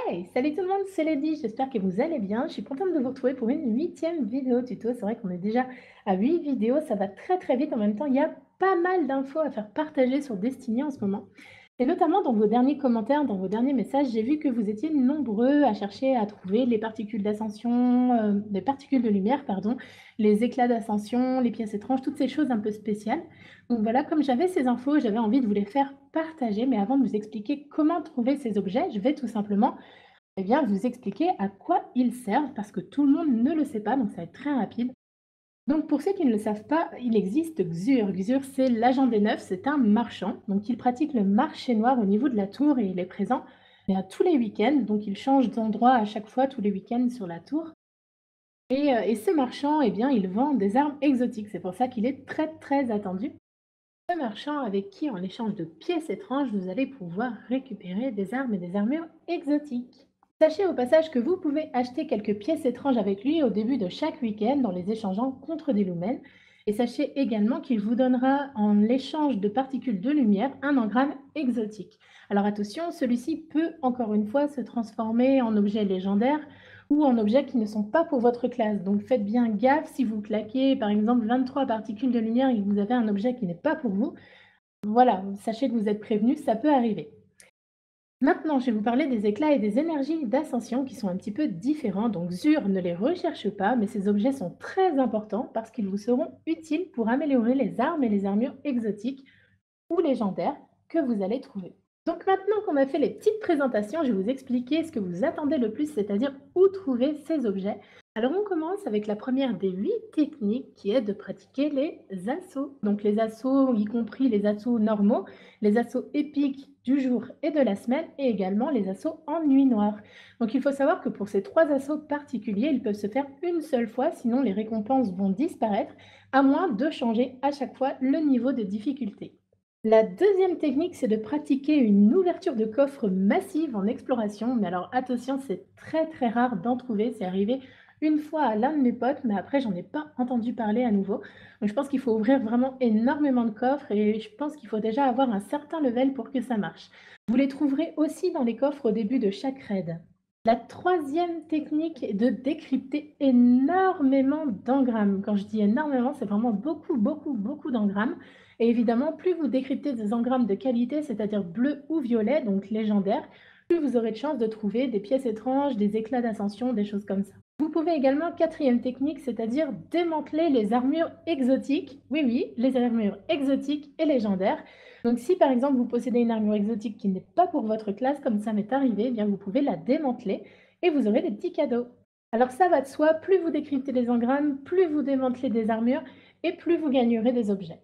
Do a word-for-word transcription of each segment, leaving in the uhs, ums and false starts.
Hey, salut tout le monde, c'est Lady, j'espère que vous allez bien. Je suis contente de vous retrouver pour une huitième vidéo tuto. C'est vrai qu'on est déjà à huit vidéos, ça va très très vite. En même temps, il y a pas mal d'infos à faire partager sur Destiny en ce moment. Et notamment dans vos derniers commentaires, dans vos derniers messages, j'ai vu que vous étiez nombreux à chercher à trouver les particules d'ascension, euh, les particules de lumière, pardon, les éclats d'ascension, les pièces étranges, toutes ces choses un peu spéciales. Donc voilà, comme j'avais ces infos, j'avais envie de vous les faire partager. Mais avant de vous expliquer comment trouver ces objets, je vais tout simplement eh bien, vous expliquer à quoi ils servent parce que tout le monde ne le sait pas, donc ça va être très rapide. Donc, pour ceux qui ne le savent pas, il existe Xur. Xur, c'est l'agent des neufs, c'est un marchand. Donc, il pratique le marché noir au niveau de la tour et il est présent eh bien, tous les week-ends. Donc, il change d'endroit à chaque fois, tous les week-ends sur la tour. Et, euh, et ce marchand, eh bien, il vend des armes exotiques. C'est pour ça qu'il est très, très attendu. Ce marchand avec qui, en échange de pièces étranges, vous allez pouvoir récupérer des armes et des armures exotiques. Sachez au passage que vous pouvez acheter quelques pièces étranges avec lui au début de chaque week-end en les échangeant contre des lumens. Et sachez également qu'il vous donnera en l'échange de particules de lumière un engramme exotique. Alors attention, celui-ci peut encore une fois se transformer en objet légendaire ou en objets qui ne sont pas pour votre classe. Donc faites bien gaffe si vous claquez par exemple vingt-trois particules de lumière et que vous avez un objet qui n'est pas pour vous. Voilà, sachez que vous êtes prévenus, ça peut arriver. Maintenant, je vais vous parler des éclats et des énergies d'ascension qui sont un petit peu différents. Donc Zur ne les recherche pas, mais ces objets sont très importants parce qu'ils vous seront utiles pour améliorer les armes et les armures exotiques ou légendaires que vous allez trouver. Donc maintenant qu'on a fait les petites présentations, je vais vous expliquer ce que vous attendez le plus, c'est-à-dire où trouver ces objets. Alors on commence avec la première des huit techniques qui est de pratiquer les assauts. Donc les assauts, y compris les assauts normaux, les assauts épiques du jour et de la semaine et également les assauts en nuit noire. Donc il faut savoir que pour ces trois assauts particuliers, ils peuvent se faire une seule fois, sinon les récompenses vont disparaître, à moins de changer à chaque fois le niveau de difficulté. La deuxième technique, c'est de pratiquer une ouverture de coffre massive en exploration. Mais alors attention, c'est très très rare d'en trouver. C'est arrivé une fois à l'un de mes potes, mais après, j'en ai pas entendu parler à nouveau. Donc je pense qu'il faut ouvrir vraiment énormément de coffres et je pense qu'il faut déjà avoir un certain level pour que ça marche. Vous les trouverez aussi dans les coffres au début de chaque raid. La troisième technique est de décrypter énormément d'engrammes. Quand je dis énormément, c'est vraiment beaucoup, beaucoup, beaucoup d'engrammes. Et évidemment, plus vous décryptez des engrammes de qualité, c'est-à-dire bleu ou violet, donc légendaire, plus vous aurez de chances de trouver des pièces étranges, des éclats d'ascension, des choses comme ça. Vous pouvez également, quatrième technique, c'est-à-dire démanteler les armures exotiques. Oui, oui, les armures exotiques et légendaires. Donc si par exemple vous possédez une armure exotique qui n'est pas pour votre classe, comme ça m'est arrivé, eh bien vous pouvez la démanteler et vous aurez des petits cadeaux. Alors ça va de soi, plus vous décryptez les engrammes, plus vous démantelez des armures et plus vous gagnerez des objets.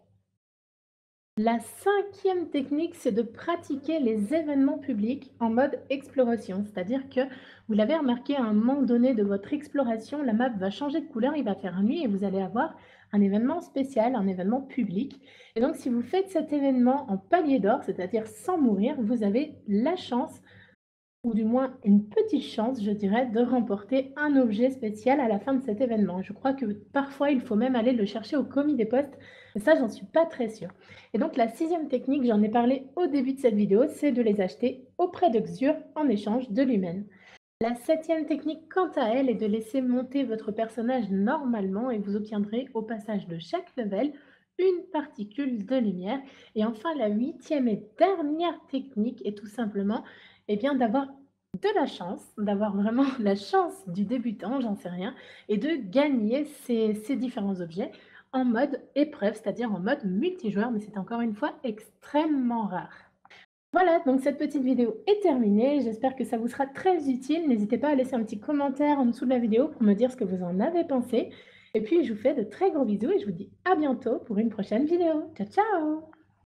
La cinquième technique, c'est de pratiquer les événements publics en mode exploration. C'est-à-dire que vous l'avez remarqué, à un moment donné de votre exploration, la map va changer de couleur, il va faire nuit et vous allez avoir un événement spécial, un événement public. Et donc, si vous faites cet événement en palier d'or, c'est-à-dire sans mourir, vous avez la chance ou du moins une petite chance, je dirais, de remporter un objet spécial à la fin de cet événement. Je crois que parfois, il faut même aller le chercher au commis des postes, mais ça, j'en suis pas très sûre. Et donc, la sixième technique, j'en ai parlé au début de cette vidéo, c'est de les acheter auprès de Xur en échange de l'humaine. La septième technique, quant à elle, est de laisser monter votre personnage normalement et vous obtiendrez au passage de chaque level une particule de lumière. Et enfin, la huitième et dernière technique est tout simplement eh bien, d'avoir de la chance, d'avoir vraiment la chance du débutant, j'en sais rien, et de gagner ces, ces différents objets en mode épreuve, c'est-à-dire en mode multijoueur, mais c'est encore une fois extrêmement rare. Voilà, donc cette petite vidéo est terminée. J'espère que ça vous sera très utile. N'hésitez pas à laisser un petit commentaire en dessous de la vidéo pour me dire ce que vous en avez pensé. Et puis, je vous fais de très gros bisous et je vous dis à bientôt pour une prochaine vidéo. Ciao, ciao!